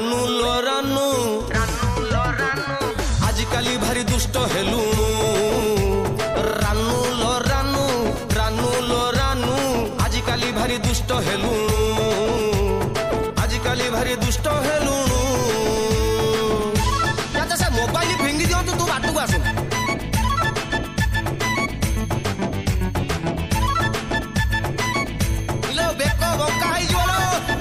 रानू लो रानू आजिकाली भारी दुष्ट हेलु रानू लो रानू आजिकाली भारी दुष्ट हेलु आजिकाली भारी दुष्ट हेलु से मोबाइल फिंगी दियो तू बाटू आसु इलो बेको बंका है जोलो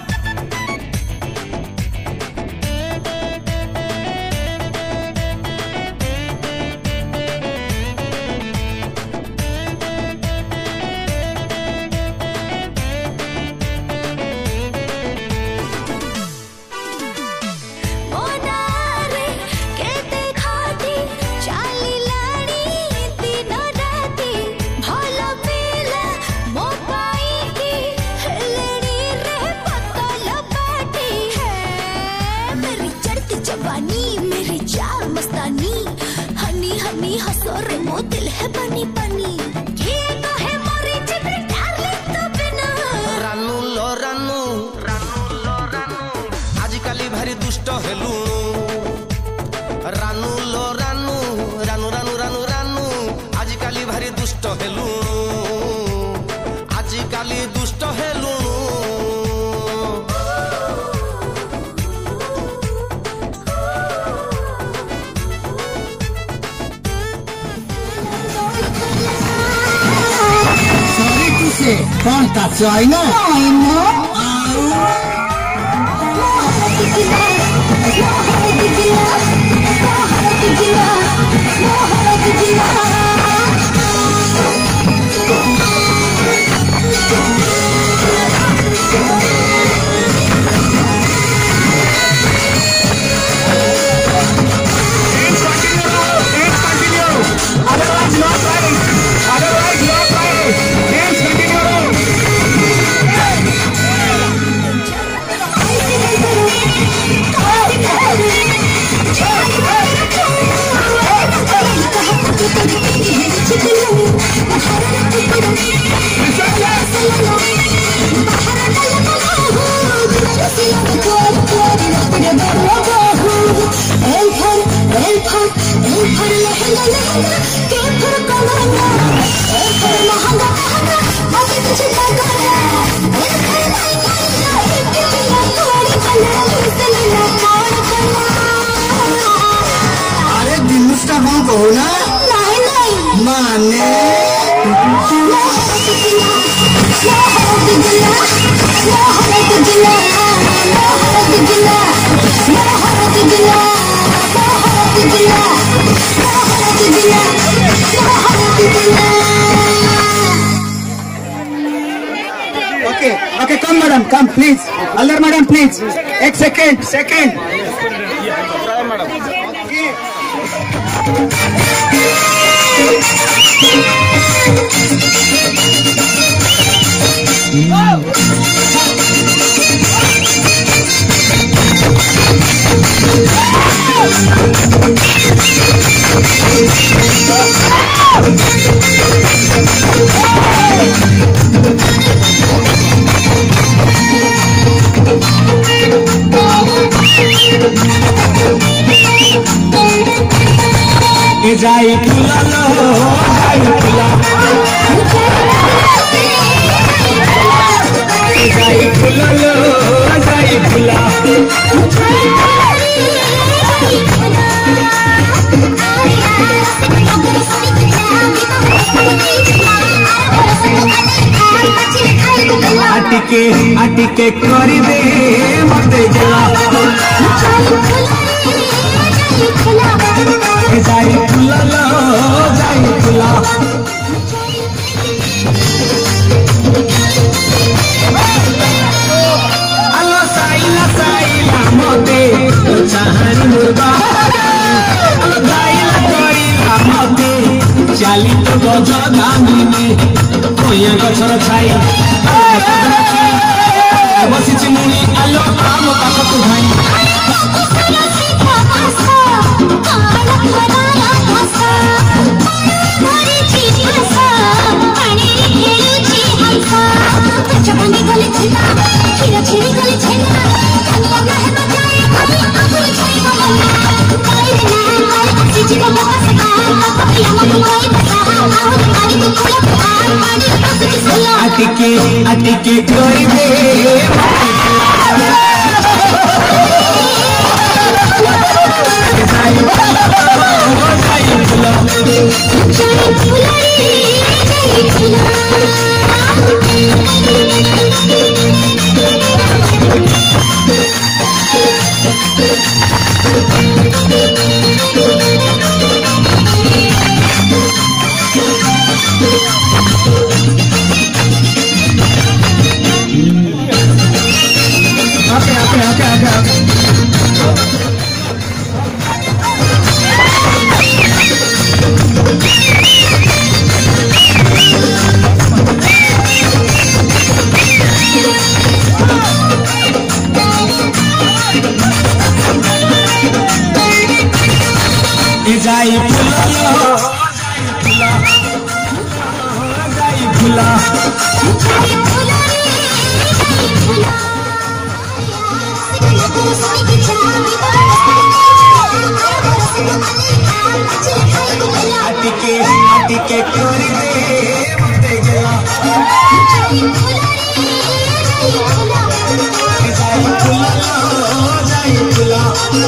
दिल है बनी बनी ये तो है मोरी चित्र डार्लिंग तो बिना रानू लो रानू आजिकाली भारी दुष्ट हेलु रानू लो रानू आजिकाली भारी दुष्ट हेलु आजिकाली दुष्ट हेलु कौन cazzo hai no? अरे दिनुष्टा कौन कहो ना माने Okay, come madam, come please. Allar madam, please. एक second. जाई फुला लो जाई फुला जाई फुला लो जाई फुला आटिके करी दे मते जला जाई फुला लो जाई फुला अल्लाह साइला मते चाहनी मुर्गा अल्लाह साइला मते चाली तो गज दामिनी कोया गछर छाई बसी चिमुनी आलो आम पाखकु भाई छिड़ी गले छेना अटिके कोई दे जाई फुला अटिके कोई दे मते गला जाई फुला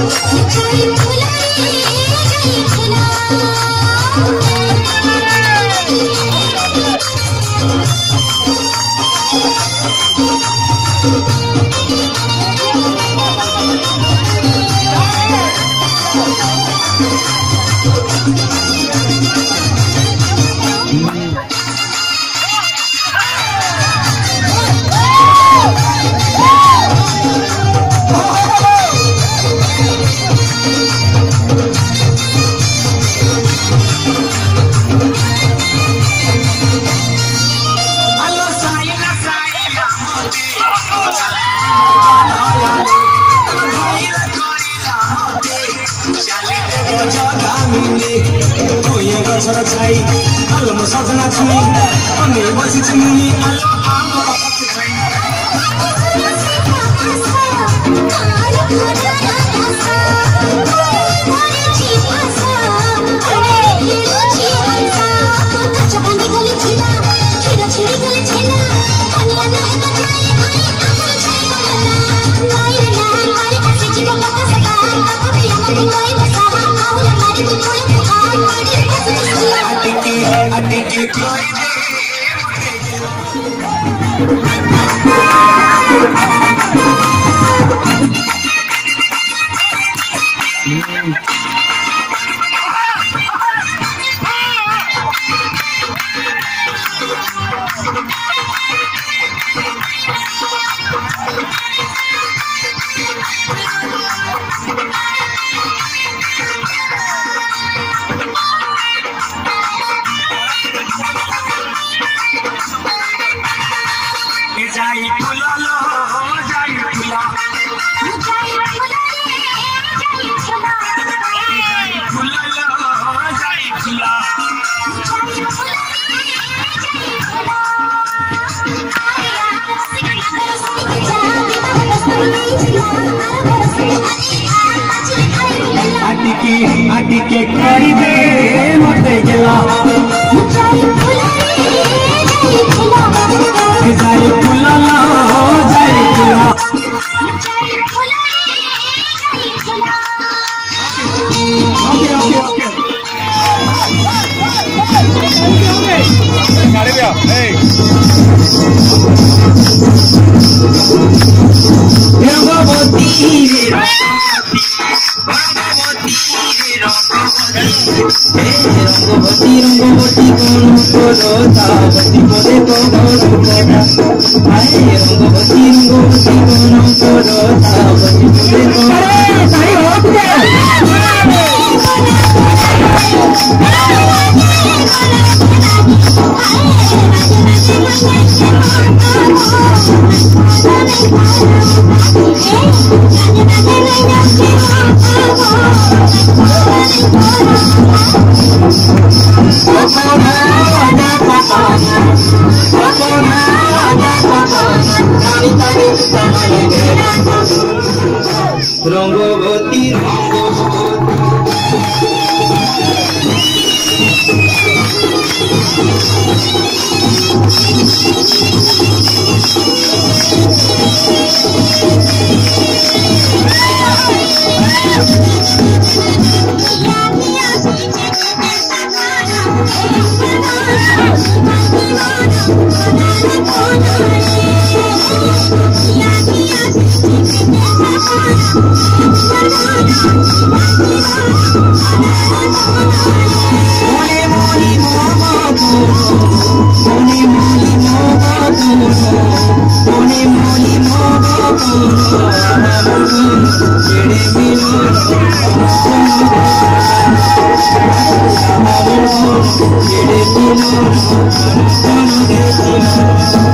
छाई आलो म सजना छुई अनि बसी छुनी आलो आमा अटिके कोई दे जाई फुला लो जाई फुला फुला लो जाई फुला अटिके कोई दे मते गला जाई फुला जाई फुला रंगवती कोन करो तावती मोरे को करा हाय रंगवती कोन करो तावती मोरे को सही हो गया रंगवती Thank you.